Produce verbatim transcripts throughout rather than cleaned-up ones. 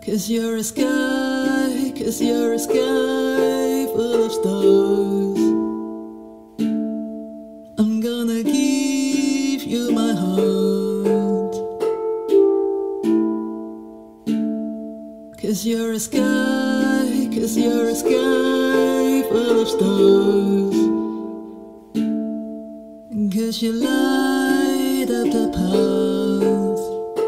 'Cause you're a sky, 'cause you're a sky full of stars. I'm gonna give you my heart. 'Cause you're a sky, 'cause you're a sky full of stars. 'Cause you light up the path.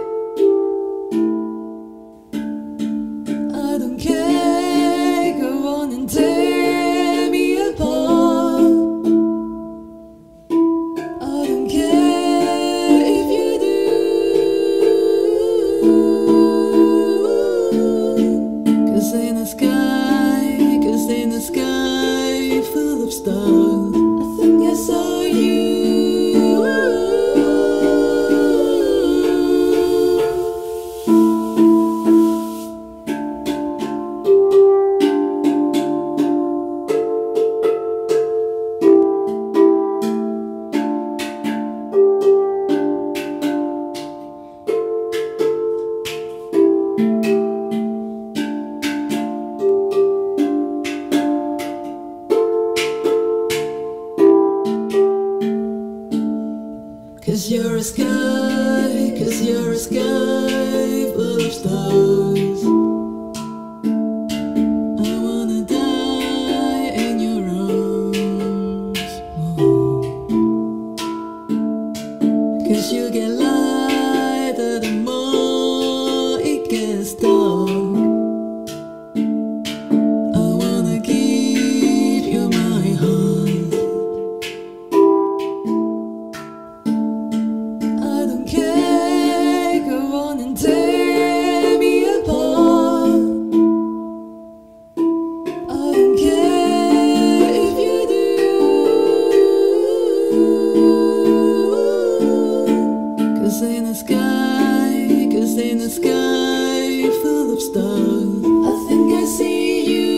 I don't care, go on and tear me apart. I don't care if you do. 'Cause in the sky, 'cause in the sky full of stars, I think I saw you. 'Cause you're a sky, 'cause you're a sky full of stars. I wanna die in your arms. Oh. 'Cause you get lighter the more it gets dark. I wanna give you my heart. I don't care, go on and tear me apart. I don't care if you do. 'Cause in the sky, 'cause in the sky full of stars, I think I see you.